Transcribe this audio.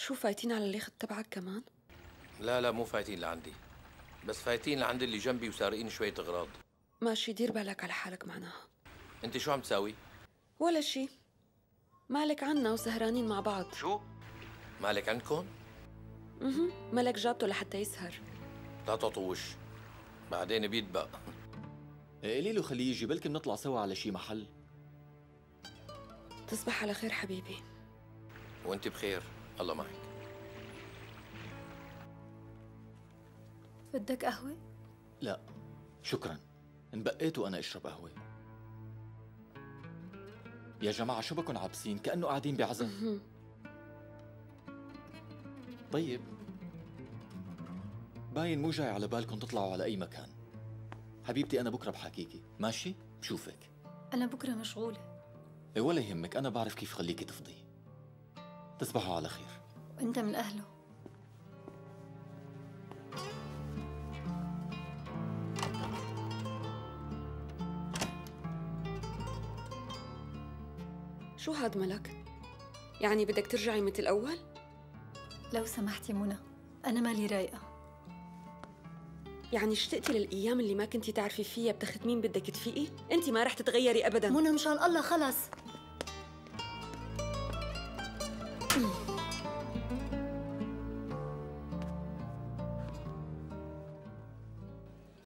شو فايتين على اليخت تبعك كمان؟ لا لا، مو فايتين لعندي، بس فايتين لعند اللي جنبي وسارقين شوية أغراض. ماشي، دير بالك على حالك معناها. أنت شو عم تساوي؟ ولا شي، مالك عنا وسهرانين مع بعض. شو؟ مالك عندكم؟ مالك جابته لحتى يسهر. لا تطوش، بعدين بيدبق. قولي له خليه يجي، بلكي بنطلع سوا على شي محل. تصبح على خير حبيبي. وأنت بخير، الله معك. بدك قهوة؟ لا شكرا، انبقيت وأنا أشرب قهوة. يا جماعة شو بكون عابسين كأنه قاعدين بعزم؟ طيب باين مو جاي على بالكم تطلعوا على أي مكان. حبيبتي أنا بكرة بحاكيكي، ماشي؟ بشوفك. أنا بكرة مشغولة. إيه ولا يهمك، أنا بعرف كيف خليكي تفضي. تصبحوا على خير. وأنت من أهله. شو هاد ملك؟ يعني بدك ترجعي مثل الأول؟ لو سمحتي منى، أنا مالي رايقة. يعني اشتقتي للأيام اللي ما كنتي تعرفي فيها بتخت مين بدك تفيقي؟ أنت ما رح تتغيري أبداً. منى مشان الله خلص.